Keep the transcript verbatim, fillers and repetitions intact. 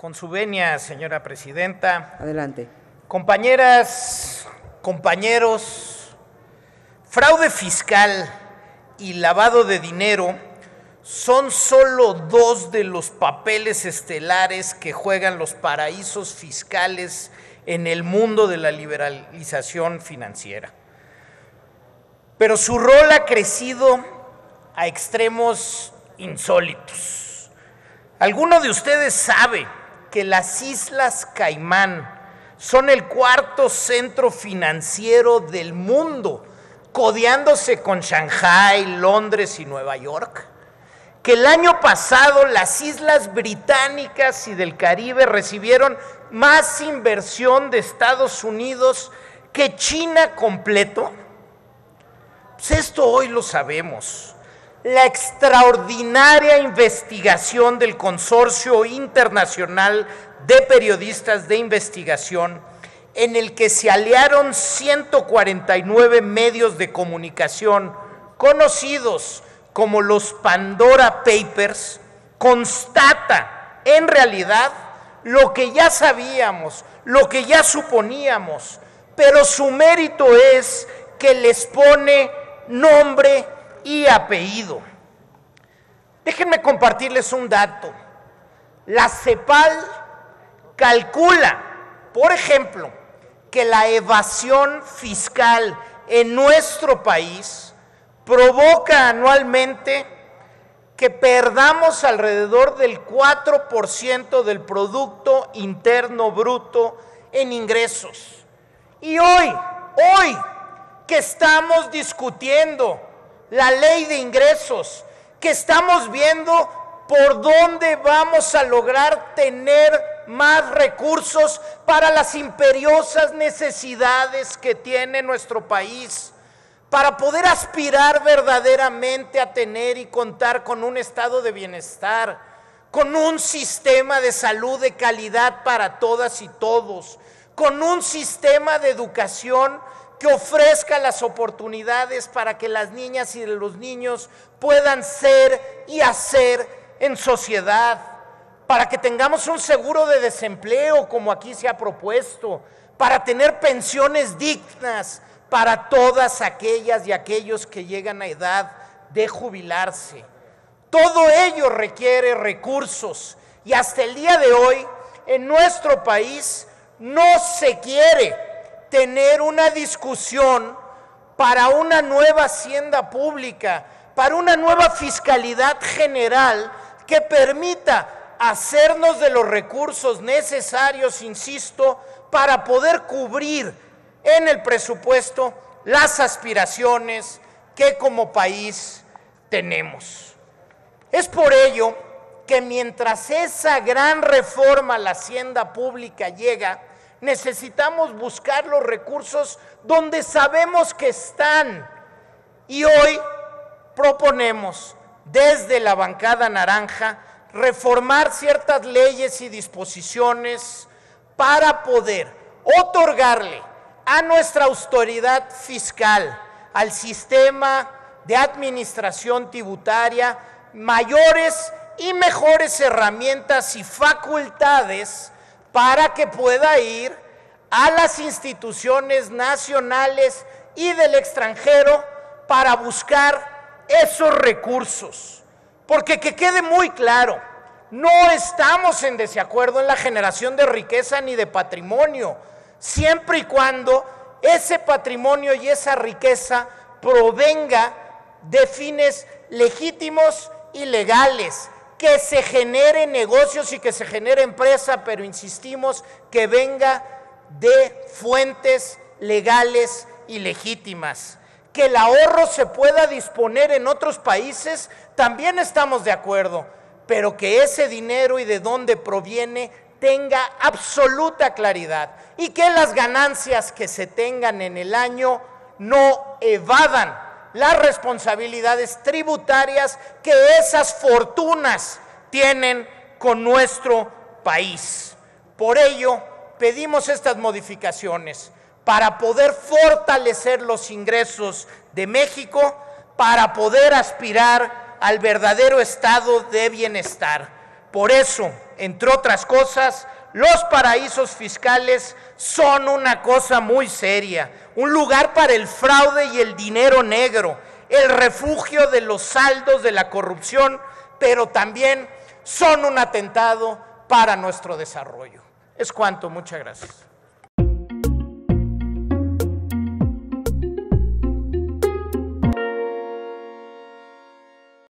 Con su venia, señora presidenta. Adelante. Compañeras, compañeros, fraude fiscal y lavado de dinero son solo dos de los papeles estelares que juegan los paraísos fiscales en el mundo de la liberalización financiera. Pero su rol ha crecido a extremos insólitos. ¿Alguno de ustedes sabe que las Islas Caimán son el cuarto centro financiero del mundo, codeándose con Shanghái, Londres y Nueva York? Que el año pasado las Islas Británicas y del Caribe recibieron más inversión de Estados Unidos que China completo. Pues esto hoy lo sabemos. La extraordinaria investigación del Consorcio Internacional de Periodistas de Investigación, en el que se aliaron ciento cuarenta y nueve medios de comunicación conocidos como los Pandora Papers, constata en realidad lo que ya sabíamos, lo que ya suponíamos, pero su mérito es que les pone nombre y apellido. Déjenme compartirles un dato. La CEPAL calcula, por ejemplo, que la evasión fiscal en nuestro país provoca anualmente que perdamos alrededor del cuatro por ciento del Producto Interno Bruto en ingresos. Y hoy, hoy que estamos discutiendo la ley de ingresos, que estamos viendo por dónde vamos a lograr tener más recursos para las imperiosas necesidades que tiene nuestro país, para poder aspirar verdaderamente a tener y contar con un estado de bienestar, con un sistema de salud de calidad para todas y todos, con un sistema de educación que ofrezca las oportunidades para que las niñas y los niños puedan ser y hacer en sociedad, para que tengamos un seguro de desempleo como aquí se ha propuesto, para tener pensiones dignas para todas aquellas y aquellos que llegan a edad de jubilarse. Todo ello requiere recursos y hasta el día de hoy en nuestro país no se quiere tener una discusión para una nueva hacienda pública, para una nueva fiscalidad general que permita hacernos de los recursos necesarios, insisto, para poder cubrir en el presupuesto las aspiraciones que como país tenemos. Es por ello que mientras esa gran reforma a la hacienda pública llega, necesitamos buscar los recursos donde sabemos que están. Y hoy proponemos desde la bancada naranja reformar ciertas leyes y disposiciones para poder otorgarle a nuestra autoridad fiscal, al sistema de administración tributaria, mayores y mejores herramientas y facultades para que pueda ir a las instituciones nacionales y del extranjero para buscar esos recursos. Porque que quede muy claro, no estamos en desacuerdo en la generación de riqueza ni de patrimonio, siempre y cuando ese patrimonio y esa riqueza provenga de fines legítimos y legales, que se genere negocios y que se genere empresa, pero insistimos que venga de fuentes legales y legítimas. Que el ahorro se pueda disponer en otros países, también estamos de acuerdo, pero que ese dinero y de dónde proviene tenga absoluta claridad y que las ganancias que se tengan en el año no evadan las responsabilidades tributarias que esas fortunas tienen con nuestro país. Por ello, pedimos estas modificaciones para poder fortalecer los ingresos de México, para poder aspirar al verdadero estado de bienestar. Por eso, Entre otras cosas, los paraísos fiscales son una cosa muy seria, un lugar para el fraude y el dinero negro, el refugio de los saldos de la corrupción, pero también son un atentado para nuestro desarrollo. Es cuanto, muchas gracias.